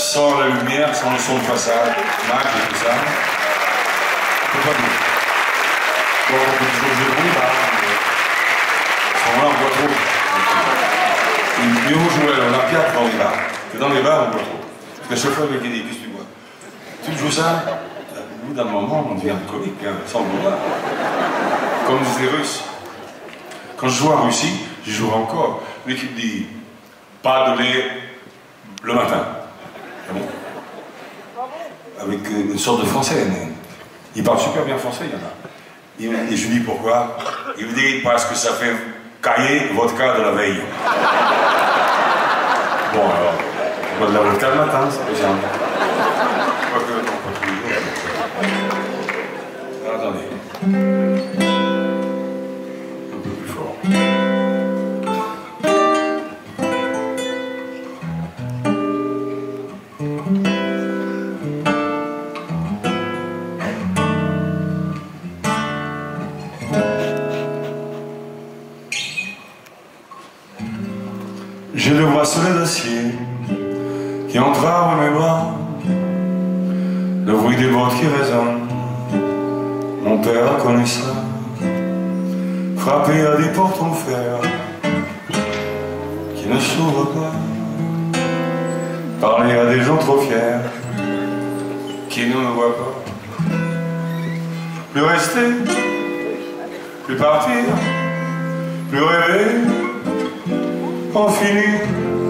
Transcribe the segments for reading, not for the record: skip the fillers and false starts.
sans la lumière, sans le son de façade, Mac et tout ça. On peut pas dire. Bon, on peut toujours jouer de bruit, là. À ce moment-là, on voit trop. Mieux vaut jouer à l'Olympia que dans les bars. Que dans les bars, on voit trop. Parce que le chauffeur me dit, qu'est-ce que tu vois? Tu joues ça? Au bout d'un moment, on devient comique, hein, sans le vouloir. Comme disent les Russes. Quand je joue en Russie, j'y joue encore. L'équipe dit, pas de lait le matin. Ah bon? Avec une sorte de français. Mais il parle super bien français, il y en a. Et je lui dis pourquoi. Il me dit parce que ça fait cailler vodka de la veille. Bon alors, on boit de la vodka le matin, c'est pas simple. Quoique, non, pas tous les jours. Alors, attendez. Un peu plus fort. J'ai le bracelet d'acier qui entrave mes bras, le bruit des bottes qui résonnent, mon père a connu ça. Frapper à des portes en fer qui ne s'ouvrent pas, parler à des gens trop fiers qui ne me voient pas. Plus rester, plus partir, plus rêver, en finir,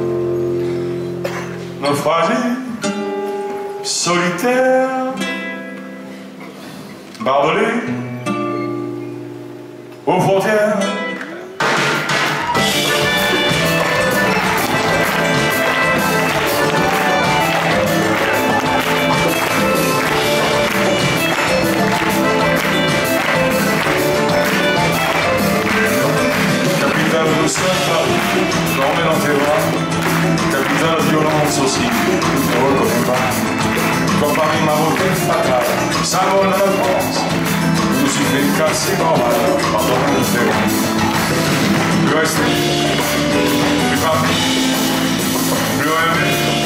naufragé, solitaire, barbelé, aux frontières. Capitale de Saint-Paris, dormez dans tes bras. Capitale violence aussi, ne reconnais pas. Comme Paris marocain fatal, symbole de la France. Je me suis fait casser normal, pardon de faire. Plus rester, plus partir, plus rêver.